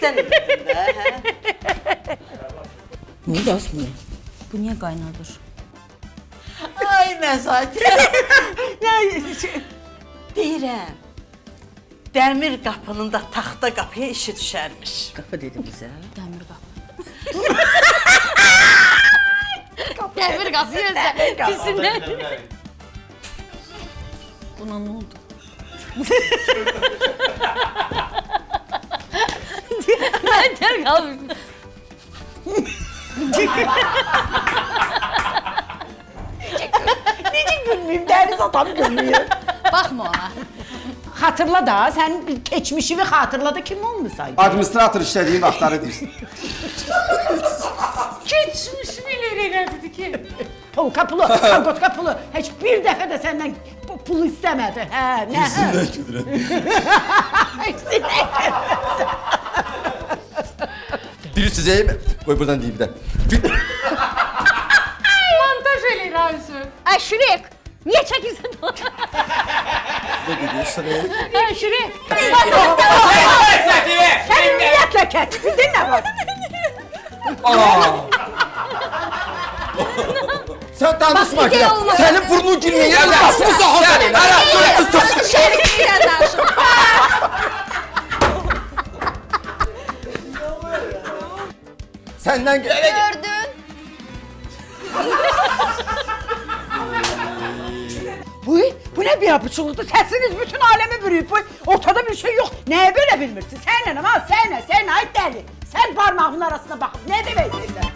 Sən dedin də, hə? Niyə yazmıyor? Bu niyə qaynadır? Ay, nəzakət. Deyirəm, dəmir qapının da taxta qapıya işi düşərmiş. Qapı dedi bizə. Dəmir qapı. Dəmir qapı gözlə. Pisindən. Buna nə oldu? Mən tər qalmışım. Necə gülməyim, dəniz atam gülmüyor. Baxma ona. Xatırla da, sənin keçmişini xatırla da kim olmuşsan? Administrator işlədiyi vaxtları deyirsin. Keçmişimi elə dedi ki. Polka pulu, angotka pulu. Heç bir dəfə də səndən pul istəmədi. Hə, nə? Yüzündən gülürəm. Biri çizeyim, qoy buradan deyim də. Montaj eləyir Aysun. Ay Şirek, niyə çəkirsən onu? Ne dedi, Şirek? Ay Şirek. Sən ümumiyyətlə kəç, bildin nə var? Sen danışma ki, senin burnun girmeye başını soğudan el. Şerikliyle danışın. Senden Gördün. Bu nə bir yapıçılıqdır? Səsiniz bütün aləmi bürüyüb. Ortada bir şey yox. Nəyə belə bilmirsin? Sənlə, ama sənlə, ay dəli. Sən parmağının arasına baxıb, nə demək istəyirsən?